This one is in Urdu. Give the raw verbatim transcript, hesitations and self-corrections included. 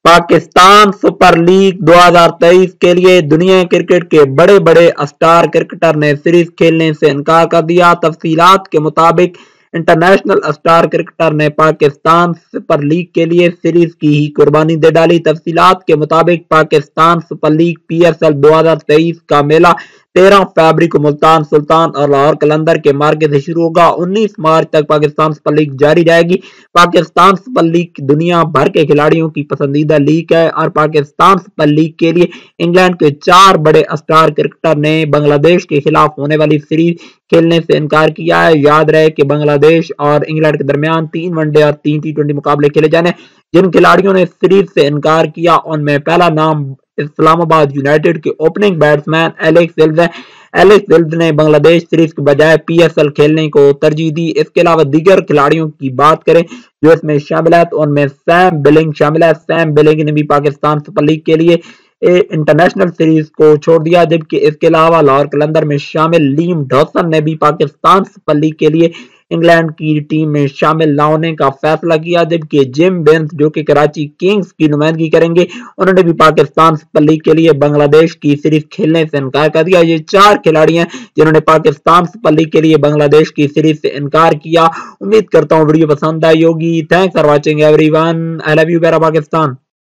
پاکستان سپر لیگ دو ہزار تیئیس کے لیے دنیا کرکٹ کے بڑے بڑے اسٹار کرکٹر نے سیریز کھیلنے سے انکار کر دیا۔ تفصیلات کے مطابق انٹرنیشنل اسٹار کرکٹر نے پاکستان سپر لیگ کے لیے سیریز کی ہی قربانی دے ڈالی۔ تفصیلات کے مطابق Pakistan super league P S L دو ہزار تیئیس کا میلہ تیرہ فروری کو ملتان سلطان اور لاہور قلندر کے مارکے سے شروع ہوگا۔ انیس مارچ تک پاکستان سپر لیگ جاری رہے گی۔ پاکستان سپر لیگ دنیا بھر کے کھلاڑیوں کی پسندیدہ لیگ ہے اور پاکستان سپر لیگ کے لیے انگلینڈ کے چار بڑے اسٹار کرکٹر نے بنگلہ دیش کے خلاف ہونے والی سیریز کھیلنے سے انکار کیا ہے۔ یاد رہے کہ بنگلہ دیش اور انگلینڈ کے درمیان تین ون ڈے اور تین ٹی ٹوینٹی مقابلے کھیلے جانے۔ جن کھلاڑیوں نے سیریز سے انکار کیا ان میں پہلا نام اسلام آباد یونائیٹڈ کے اوپننگ بیٹسمین ایلکس ویلز ہے۔ ایلکس ویلز نے بنگلہ دیش سیریز کے بجائے پی ایس ایل کھیلنے کو ترجیح دی۔ اس کے علاوہ دیگر کھلاڑیوں کی بات کریں جو اس میں شامل ہے تو ان میں سیم بلنگ شامل ہے۔ سیم بلنگ نے بھی پاکستان سپر لیگ کے لیے انٹرنیشنل سیریز کو چھوڑ دیا، جبکہ اس کے علاوہ لاہور قلندر میں شامل لیم ڈاوسن نے بھی پاکستان سپر لیگ کے لیے انگلینڈ کی ٹیم میں شامل نہ ہونے کا فیصلہ کیا، جبکہ جم بینس جو کہ کراچی کنگز کی نمائندگی کریں گے انہوں نے بھی پاکستان سپر لیگ کے لیے بنگلہ دیش کی سیریز کھیلنے سے انکار کر دیا۔ یہ چار کھلاڑی ہیں جنہوں نے پاکستان سپر لیگ کے لیے بنگلہ دیش کی سیریز سے انکار کیا۔ امید کرتا ہوں ویڈیو پسند آئی ہوگی۔ Thanks for watching everyone. I love you پیارا پاکستان۔